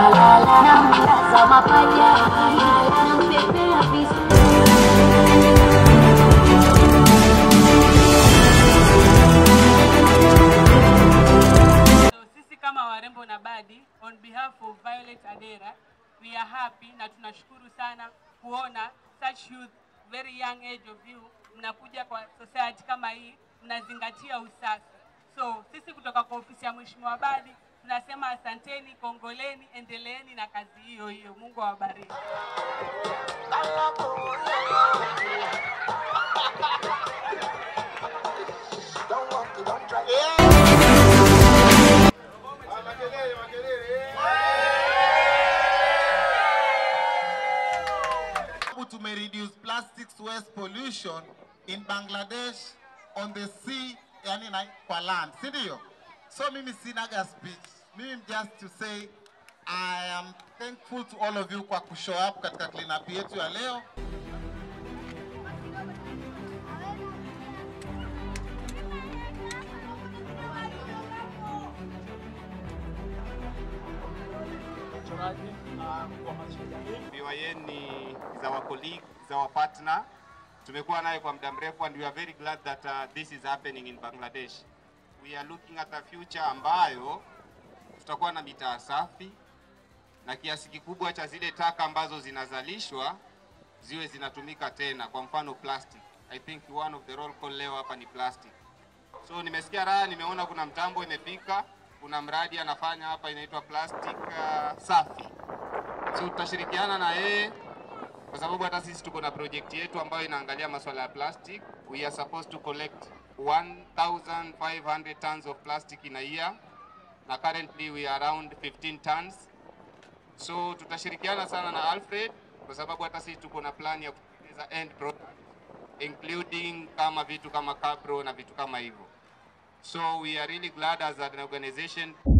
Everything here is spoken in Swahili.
On behalf of Violet Adera, we are happy na tunashukuru sana kuona such youth, very young age of you, mnakuja kwa society kama hii, mnazingatia usafi. So sisi kutoka kwa ofisi ya Mheshimiwa Badi tunasema asanteni, kongoleni, endeleeni na kazi hiyo hiyo. Mungu awabariki. To reduce plastics waste pollution in Bangladesh, on the sea, yani na kwa land. Sindio? So mimi sinaga speech. Mimi just to say I am thankful to all of you kwa kushow up katika clean up yetu ya leo. BYN is our colleague, is our partner. Tumekuwa naye kwa muda mrefu, and we are very glad that this is happening in Bangladesh. We are looking at a future ambayo tutakuwa na mitaa safi na kiasi kikubwa cha zile taka ambazo zinazalishwa ziwe zinatumika tena. Kwa mfano plastic. I think one of the roll call leo hapa ni plastic. So nimesikia raha, nimeona kuna mtambo imefika, kuna mradi anafanya hapa inaitwa plastic safi. So tutashirikiana na yeye kwa sababu hata sisi tuko na project yetu ambayo inaangalia masuala ya plastic. We are supposed to collect 1,500 tons of plastic in a year. Na currently we are around 15 tons. So tutashirikiana sana na Alfred kwa sababu hata sisi tuko na plan ya kutengeneza end product, including kama vitu kama kabro na vitu kama hivyo. So we are really glad as an organization.